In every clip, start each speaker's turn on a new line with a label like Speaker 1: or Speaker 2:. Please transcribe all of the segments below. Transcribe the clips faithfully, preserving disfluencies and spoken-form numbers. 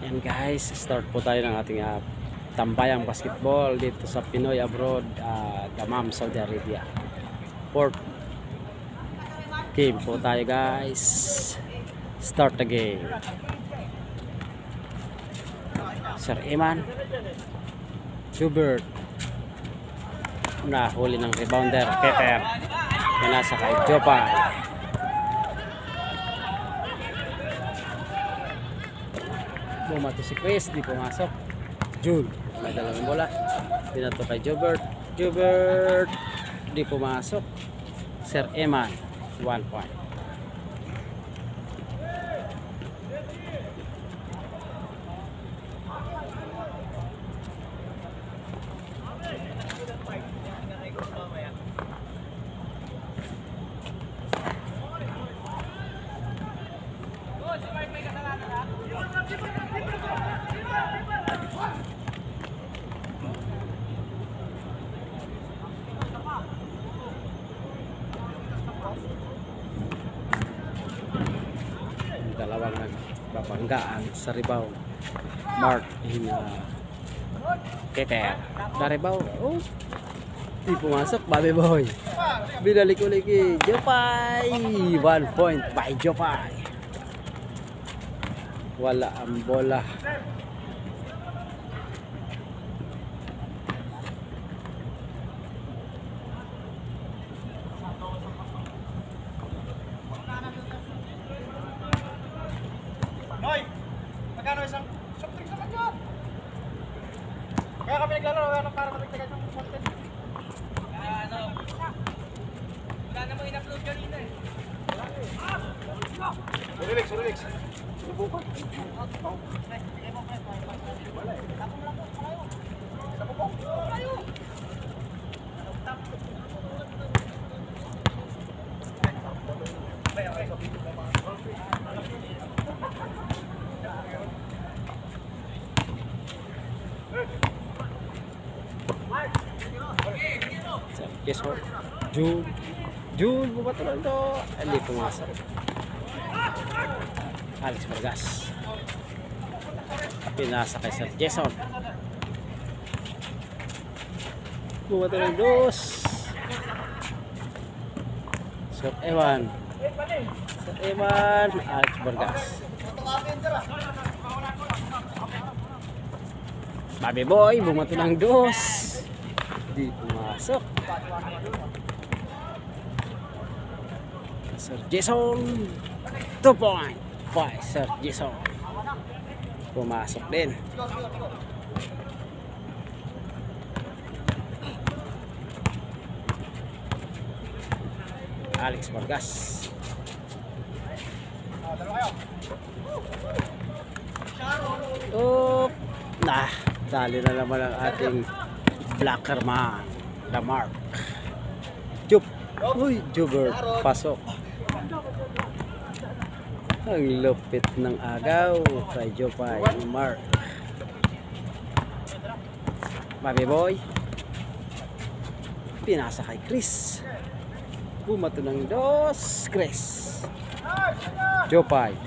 Speaker 1: Yan guys, start po tayo ng ating uh, tambayang basketball dito sa Pinoy Abroad, uh, Dammam, Saudi Arabia. Fourth game po tayo guys. Start the game. Sir Iman Schubert nahuli ng rebounder Peter, yan nasa kay Jopay. Bumato si Chris, di pumasok. June, may dalawang bola, pinato kay Jobert. Jobert, di pumasok. Sir Eman, one point. Dalawang nagbabanggaan sa rebound. Mark in uh, Peter. Da rebound. Oh, di pumasok. Babe boy. Binalik ulit kay Jopay. One point by Jopay. Wala ang bola.
Speaker 2: Noy, magkano isang soft drinks naman dyan? Kaya kami naglalaro, kaya para matagtagan ng content. Kaya ano, wala namang in-upload kanina eh. Relax, relax. Subukan.
Speaker 1: Yes, sir. June. June, bumato lang ito. Hindi pumasok. Alex Vargas. Pinasa kay Sir Jason. Bumato lang dos. Sir Ewan. Sir Ewan. Alex Vargas. Babe boy, bumato lang dos. Di pumasok. Sir Jason, two point by Sir Jason. Pumasok din. Alex Vargas. Oh, nah, dali na naman ang ating blocker man, the mark. Jup. Uy, Jubert, pasok. Ang lupit ng agaw kay Jopay, Mark. Babe boy. Pinasa kay Chris. Bumato ng dos, Chris. Jopay.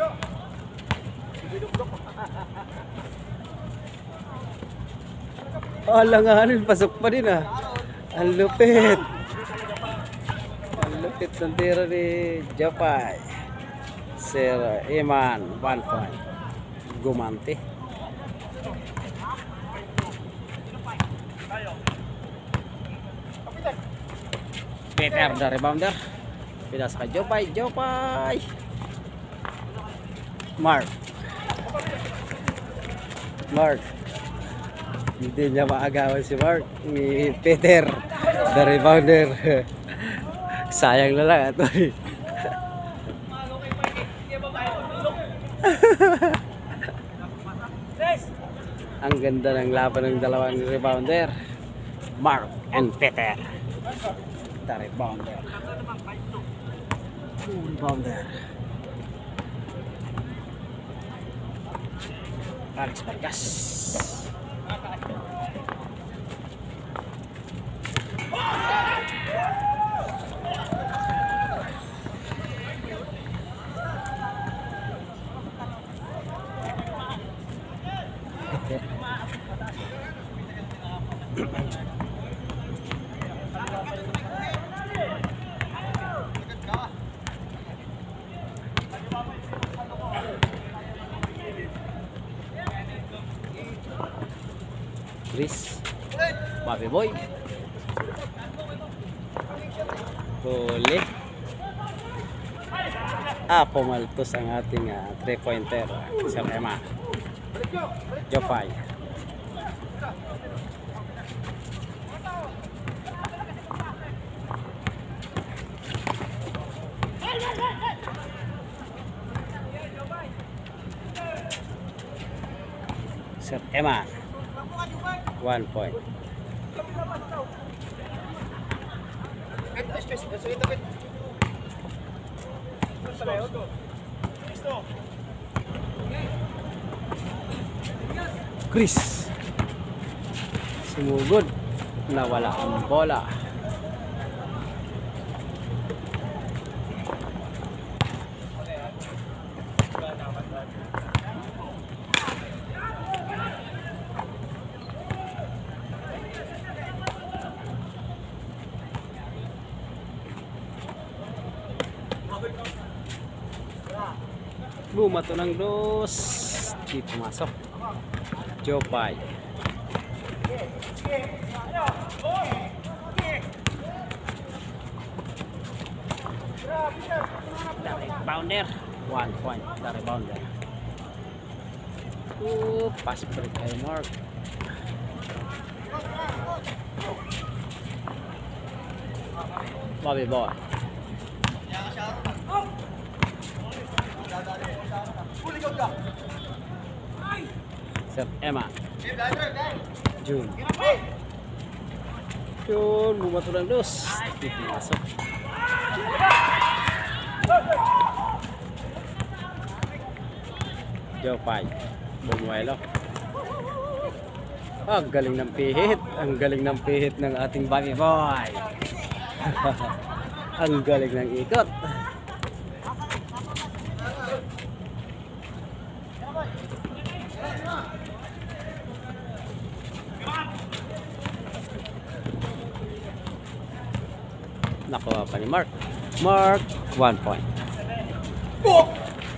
Speaker 1: Alanganin, pasok pa din ah. Ang lupit. Ang lupit ng tira ni Jopay. Sir Eman, one point. Gumante. Peter, the rebounder. Pinasa kay Jopay. Jopay. Mark. Mark. Hindi niya maagawan si Mark. Ni Peter, the rebounder. Sayang na lang ito. Ang ganda ng laban ng dalawang rebounder, Mark and Peter. The rebounder. Rebounder. Alex Vargas. Chris. Bobby Boy. Huli. Ah, pumaltos ang ating uh, three-pointer. Sir Emma. Jopay. Sir Emma. One point. Chris. Sumugod. Nawala ang bola. Bumato ng dos. Di pumasok. Jopay. Direct bounder. One point. Direct bounder. Ooh, pass break kay Mark. Bobby Boy. Sir Emma. June. June, bumato ng dos. Di pumasok. Jopay. Bumuelo. Ah, ang galing ng pihit. Ang galing ng pihit ng ating Bobby Boy. Ang galing ng ikot. Nakuha pa ni Mark. Mark, one point. Oh!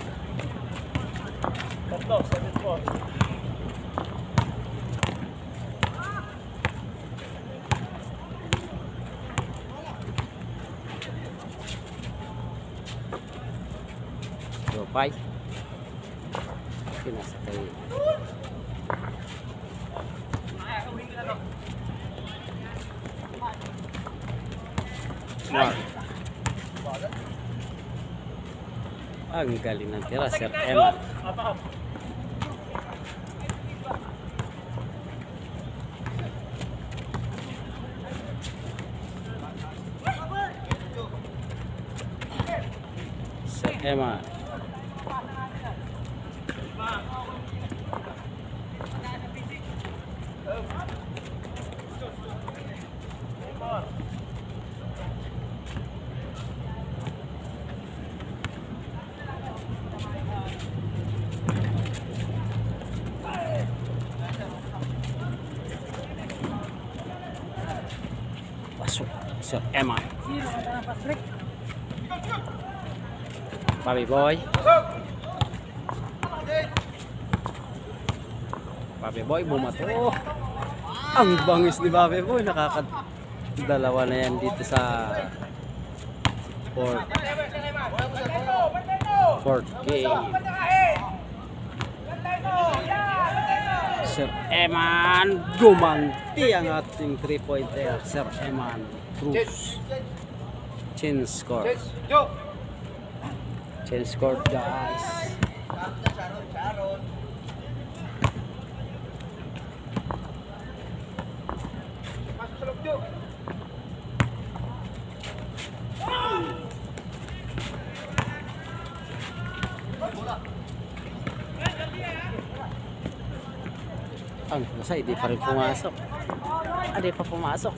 Speaker 1: Jopay. Pinasakay. Mark. Ang galing ng tira, Sir Emma. Sir Emma. Pasok, Sir Emma. Bobby Boy. Bobby Boy bumato. Ang bangis ni Bobby Boy. Nakakadalawa na yan dito sa fourth fourth game. Sir Eman gumanti ang ating three-pointer. Sir Eman Cruz. Chin score. Chin score, guys. Ang nasa hindi pa rin pumasok. Ah, di pa pumasok.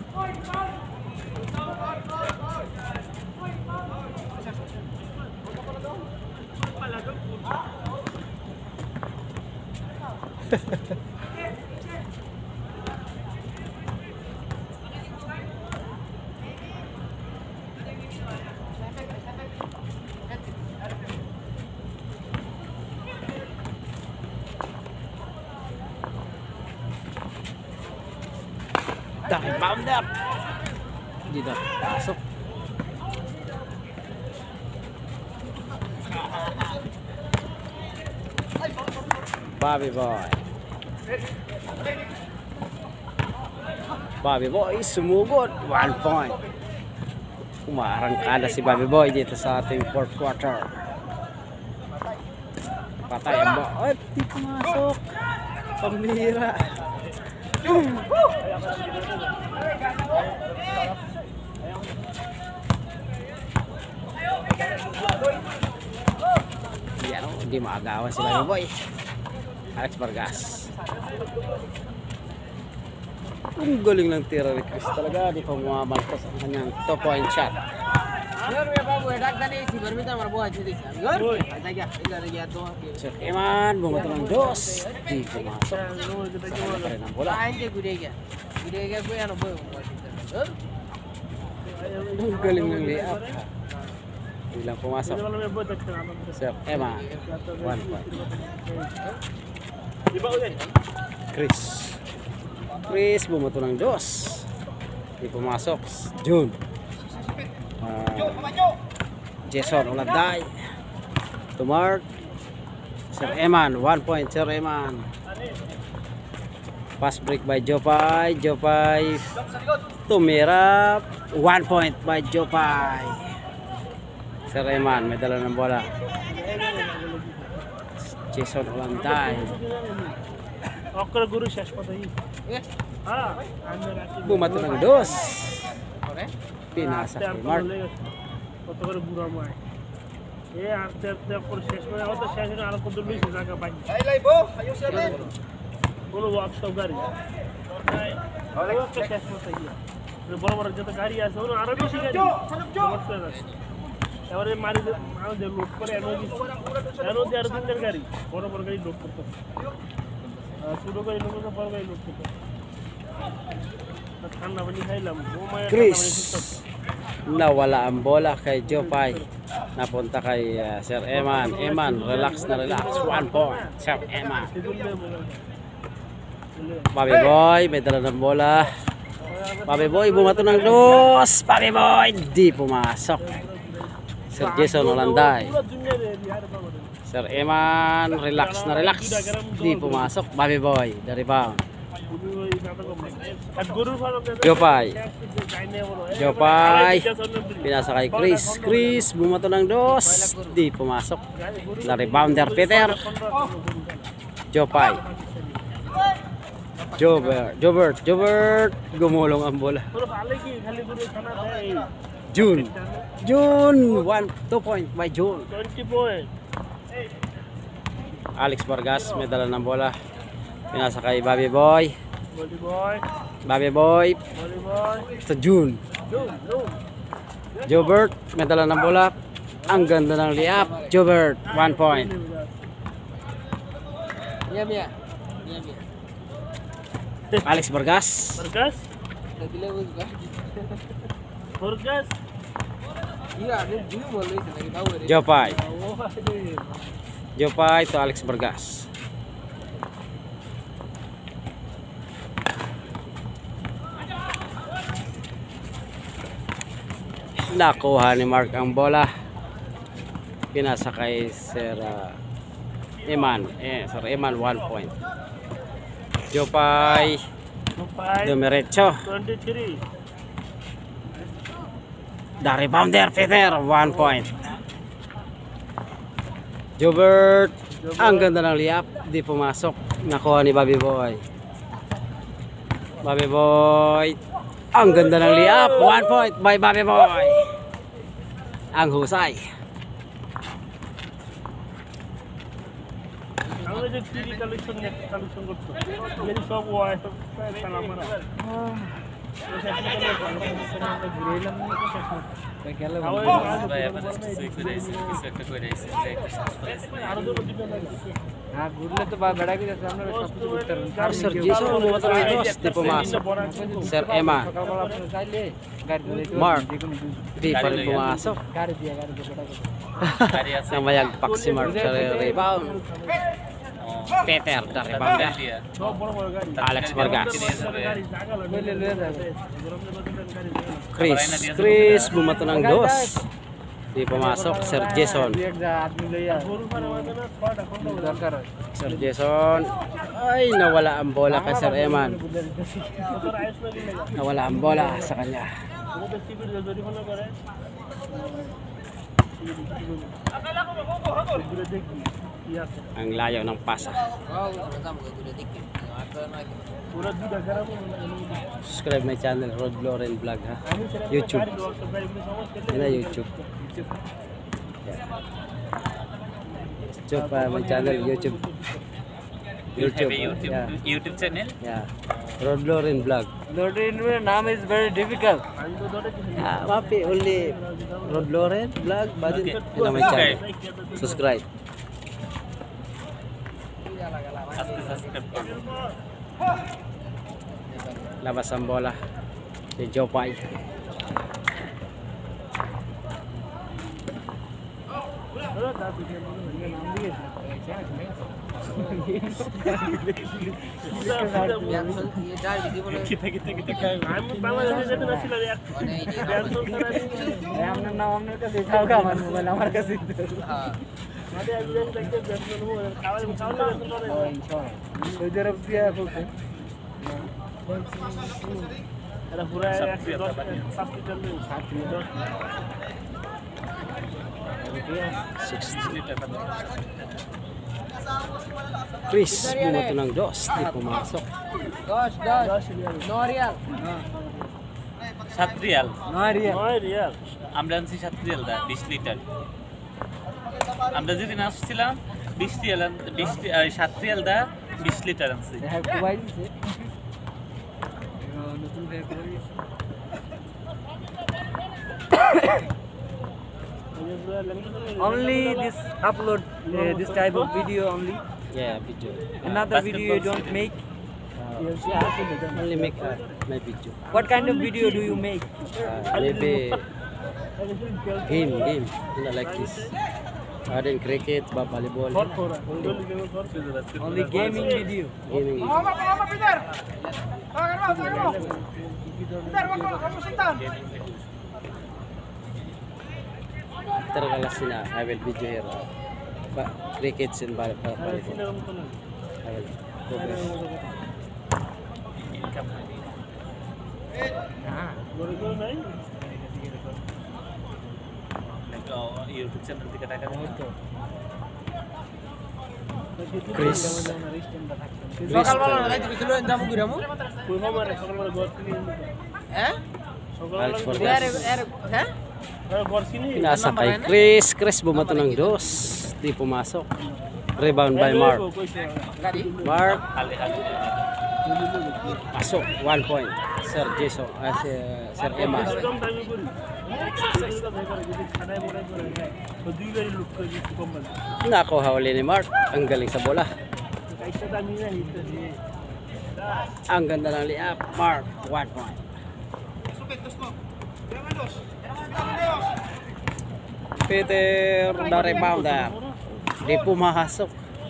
Speaker 1: rebounder. Hindi na pasok. Bobby Boy. Bobby Boy sumugod. One point. Umarangkada si Bobby Boy dito sa ating fourth quarter. Patay ang ball. Ay, di pumasok. Pambira. Yan, hindi maagawan si Bobby Boy. Alex Vargas. Ang galing ng tira ni Chris talaga. Di pa bumabaltos ang kanyang two point shot. Sir Eman, bumato ng dos. Di pumasok. Sama pa rin ang bola. Ang galing ng layup. Bilang pumasok. Sir Eman, one point. Chris. Chris bumato ng dos. Di pumasok. June. Uh, Jason Oladay. To Mark. Sir Eman, one point. Sir Eman. Pass break by Jopay. Jopay. Tumira. One point by Jopay. Sir Eman, may dala ng bola. Jason Oladay.
Speaker 3: Okra guru শেষ কথাই হ্যাঁ
Speaker 1: Bumato ng dos. Pinasa kay Mark.
Speaker 3: কত করে বুড়া মায় এ আস্তে আস্তে করে শেষ করে হয়তো শেষ হয়ে আর কত লইছে জায়গা পাই এই লাইবো আয়ো সাথে বলো ওয়ার্কশপ গাড়ি ওই একটা শেষ করতে গিয়া বড় বড় যত গাড়ি আছে ওরা আরো বেশি গাড়ি এবারে মারি আমাদের লোড করে এনার্জি এনার্জি আর তিনটার গাড়ি বড় বড় গাড়ি লোড করতে শুরু করে লোক বড় গাড়ি লোড করতে ঠান্ডা পানি খাইলাম
Speaker 1: Chris. Nawala ang bola kay Jopay. Napunta kay uh, Sir Eman. Eman, relax na relax. One point. Sir Eman. Bobby Boy, may dala ng bola. Bobby Boy, bumato ng dos. Bobby Boy, di pumasok. Sir Jason Olanday. Sir Eman, relax na relax. Di pumasok. Bobby Boy, the rebound. Jopay. Jopay. Pinasa kay Chris. Chris, bumato ng dos. Di pumasok. Na rebounder Peter. Jopay. Jobert. Jobert. Jobert. Gumulong ang bola. June. June. One, two point by June.
Speaker 3: twenty point.
Speaker 1: Alex Vargas, may dala ng bola. Pinasa kay Bobby Boy.
Speaker 3: Body boy.
Speaker 1: Bobby Boy.
Speaker 3: Body boy.
Speaker 1: Sa June.
Speaker 3: June. June.
Speaker 1: Jobert, may dala ng bola. Ang ganda ng layup. Jobert, one point.
Speaker 2: Iya, iya. Iya, iya.
Speaker 1: Alex Vargas.
Speaker 3: Vargas.
Speaker 2: Nagila mo ba?
Speaker 3: Vargas.
Speaker 2: Iya, ano dulu mo lagi lagi tahu deh.
Speaker 1: Jopay.
Speaker 3: Oh, aduh.
Speaker 1: Jopay to Alex Vargas. Nakuha ni Mark ang bola. Pinasa kay Sir uh, Eman. Eh, Sir Eman, one point. Jopay.
Speaker 3: Five.
Speaker 1: Dumiretso.
Speaker 3: twenty-three.
Speaker 1: The rebounder Peter, one point. Jobert, ang ganda ng layup, di pumasok. Nakuha ni Bobby Boy. Bobby Boy, ang ganda ng layup, one point by Bobby Boy. Ang husay.
Speaker 3: আমরা যে three collection net collection করতে মেরি সব ওয়াই সব সালাম মারা
Speaker 1: Sir Jason, bumato ng dos, di pumasok. Sir Eman. Mark, di pa rin pumasok. Namayagpak si Mark sa rebound. Peter dari rebounder.
Speaker 3: সব বড় বড় গাড়ি
Speaker 1: Alex Vargas.
Speaker 3: গাড়ি জায়গা লাগে
Speaker 2: Boleh lihat aku.
Speaker 3: গরমে বদলেন গাড়ি জায়গা
Speaker 1: Chris, Chris bumato ng dos. Di pumasok, Sir Jason.
Speaker 2: Lihat dah admin lo ya.
Speaker 3: গরু পারে মানে না ছয়টা কোন
Speaker 2: Daftar.
Speaker 1: Sir Jason. Ay, nawala ang bola kay Sir Eman.
Speaker 3: তোর আইস না দিলে
Speaker 1: Nawala ang bola sa kanya.
Speaker 3: ও তো সিবির জরিমানা করে akala ko mabubuhatol dure দেখি কি আছে
Speaker 1: Ang layo ng pasa.
Speaker 3: পুরো দুটা গ্রাম
Speaker 1: Subscribe my channel, Rod Loren Vlog ha. YouTube. Yan na YouTube. Yeah. YouTube pa my channel, YouTube. YouTube. Yeah.
Speaker 2: YouTube channel.
Speaker 1: Yeah. Rod Loren Vlog.
Speaker 2: Lorin name is very difficult.
Speaker 3: আমি তো ধরে কিছু
Speaker 1: Ah, mapi only Rod Loren Vlog. Badin
Speaker 2: Okay.
Speaker 1: yan ang my channel. Subscribe.
Speaker 2: Aske subscribe করুন।
Speaker 1: Labas ang bola. Si Jopay.
Speaker 3: ধরো দাও দিকে নাম দিয়েছে
Speaker 2: Kita kita kita kan.
Speaker 3: আমি বাংলাদেশে যেতে না ছিল এক ক্যান্সেল করা
Speaker 2: हमने नाम हमने का देखा होगा हमारे मोबाइल हमारे का सिद्ध
Speaker 3: মানে একজন দেখতে ক্যান্সেল হলো খাওয়ার খাওয়ার করে
Speaker 2: कोई तरफ दिया फोटो
Speaker 3: এটা পুরো এক সাবস্ক্রিপশন নেই
Speaker 1: Chris, bumato ng dos. Di pumasok.
Speaker 2: दस दस नौ रियाल
Speaker 4: সাত রিয়াল
Speaker 2: नौ रियाल
Speaker 3: নয় রিয়াল
Speaker 4: আমরা আনছি সাত রিয়াল দা বিশ লিটার আমরা যেদিন আসছিলাম বিশ রিয়াল আন- বিশ রি- আহ, সাত রিয়াল দা বিশ লিটার আনছি
Speaker 2: है मोबाइल से नতুন है only this upload uh, this type of video only
Speaker 1: Yeah, video.
Speaker 2: another video you don't make
Speaker 1: Only make uh, my video.
Speaker 2: what kind of video do you make
Speaker 1: Uh, maybe game, game. You know, like this. Uh, then cricket, ba- volleyball.
Speaker 2: only gaming video
Speaker 1: Gaming. Terkala sina, I will video here. Uh, ba- crickets and volley- uh, volleyball. I will progress.
Speaker 4: YouTube channel থেকে টাকা দেবো তো
Speaker 1: Chris. Chris. Alex Vargas. Pinasa kay Chris. Chris bumato ng dos. Di pumasok. Rebound by Mark. Mark.
Speaker 4: হালে হালে
Speaker 1: Pasok. One point. Sir Jason. Uh, si, Sir Emma. Nakuha uli ni Mark. Ang galing sa bola. Ang ganda ng liap. Mark. One point. Peter the rebounder. Di pumasok.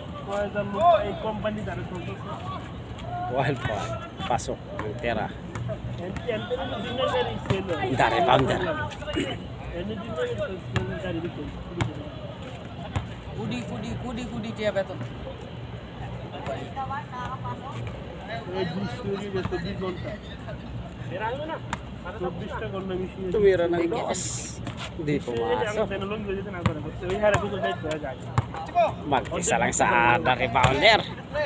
Speaker 1: One point. Pasok. Ang tira. The rebounder.
Speaker 2: kudi kudi kudi kudi dia betul
Speaker 1: Tumira ng dos. Di pumasok. Mag-isa lang sa the rebounder.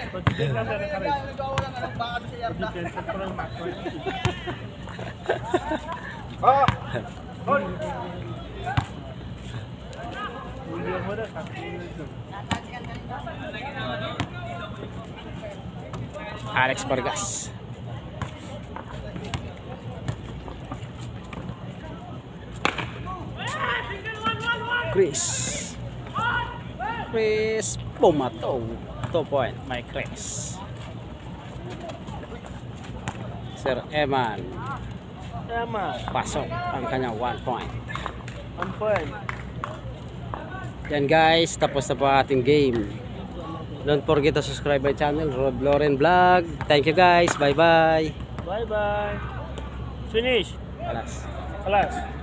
Speaker 1: Alex Vargas. Chris. Chris bumato. Two point. My Chris. Sir Eman. Pasok ang kanyang one point. Yan guys, tapos na po ating game. Don't forget to subscribe my channel, Rob Loren Vlog. Thank you guys. Bye bye.
Speaker 3: Bye bye. Finish.
Speaker 1: Alas.
Speaker 3: Alas.